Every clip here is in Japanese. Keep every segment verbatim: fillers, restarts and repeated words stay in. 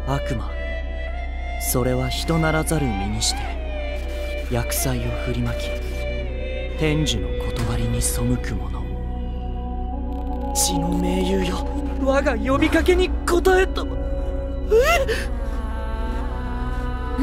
悪魔、それは人ならざる身にして厄災を振りまき、天寿の断りに背く者。血の盟友よ、我が呼びかけに応えた。 うん、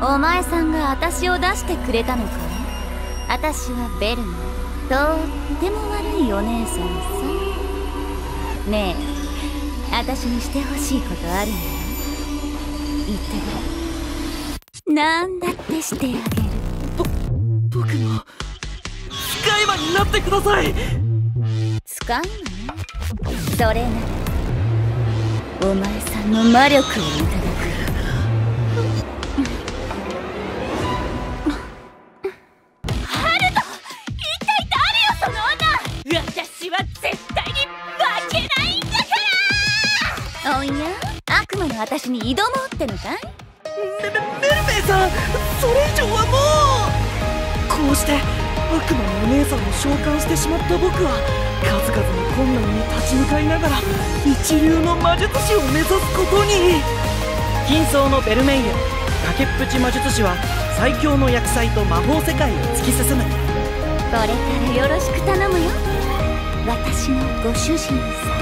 お前さんが私を出してくれたのかい。私はベルのとっても悪いお姉さんさ。ねえ、私にしてほしいことあるんだよ。言ってごらん。なんだってしてあげる。 ぼ僕の使い魔になってください。 使うのね。それならお前さんの魔力をいただく。ハルト、一体誰よその女。私は絶対に負けないんだから。おや、悪魔の私に挑もうってのかい。 メメメルメイさん、それ以上はもう。こうして悪魔のお姉さんを召喚してしまった僕は、数々の困難に立ち向かいながら一流の魔術師を目指すことに。金層のベルメイユ、崖っぷち魔術師は最強の厄災と魔法世界を突き進む。これからよろしく頼むよ、私のご主人さん。